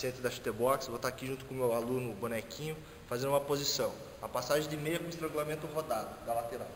Vicente da Chutebox, vou estar aqui junto com o meu aluno Bonequinho, fazendo uma posição. A passagem de meia com estrangulamento rodado, da lateral.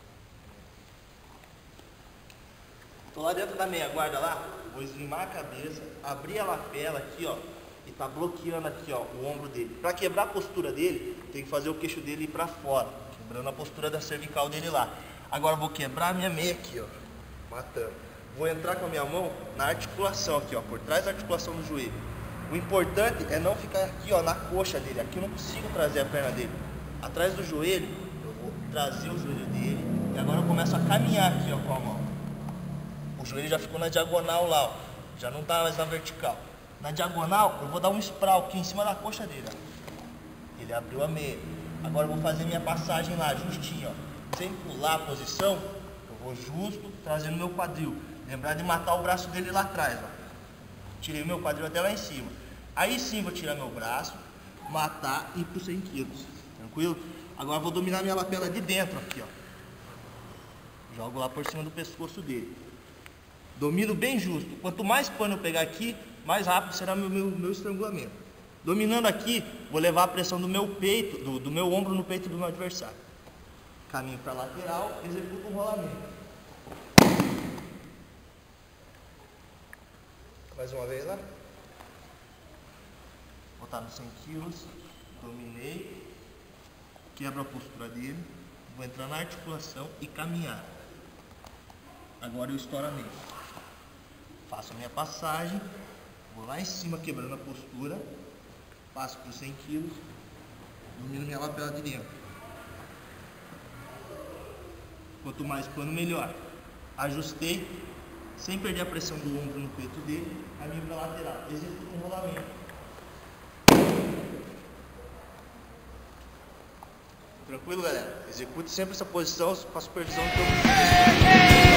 Estou lá dentro da meia guarda lá, vou eslimar a cabeça, abrir a lapela aqui, ó, e tá bloqueando aqui, ó, o ombro dele. Para quebrar a postura dele, tem que fazer o queixo dele ir para fora, quebrando a postura da cervical dele lá. Agora eu vou quebrar a minha meia aqui, ó, matando. Vou entrar com a minha mão na articulação aqui, ó, por trás da articulação do joelho. O importante é não ficar aqui, ó, na coxa dele. Aqui eu não consigo trazer a perna dele. Atrás do joelho, eu vou trazer o joelho dele e agora eu começo a caminhar aqui, ó, com a mão. O joelho já ficou na diagonal lá, ó, já não tá mais na vertical. Na diagonal, eu vou dar um sprawl aqui em cima da coxa dele, ó. Ele abriu a meia. Agora eu vou fazer minha passagem lá, justinho, ó. Sem pular a posição, eu vou justo, trazendo meu quadril. Lembrar de matar o braço dele lá atrás, ó. Tirei o meu quadril até lá em cima. Aí sim vou tirar meu braço, matar e ir pro 100 quilos. Tranquilo? Agora vou dominar minha lapela de dentro aqui, ó. Jogo lá por cima do pescoço dele. Domino bem justo. Quanto mais pano eu pegar aqui, mais rápido será meu estrangulamento. Dominando aqui, vou levar a pressão do meu peito, do meu ombro no peito do meu adversário. Caminho para a lateral, executo um rolamento. Mais uma vez lá. Botar no 100 quilos. Dominei. Quebro a postura dele. Vou entrar na articulação e caminhar. Agora eu estouro a meia. Faço a minha passagem. Vou lá em cima quebrando a postura. Passo por 100 quilos. Domino minha lapela de dentro. Quanto mais pano, melhor. Ajustei. Sem perder a pressão do ombro no peito dele, caminho para a lateral, executo um rolamento. Tranquilo, galera? Execute sempre essa posição com a supervisão de todo mundo.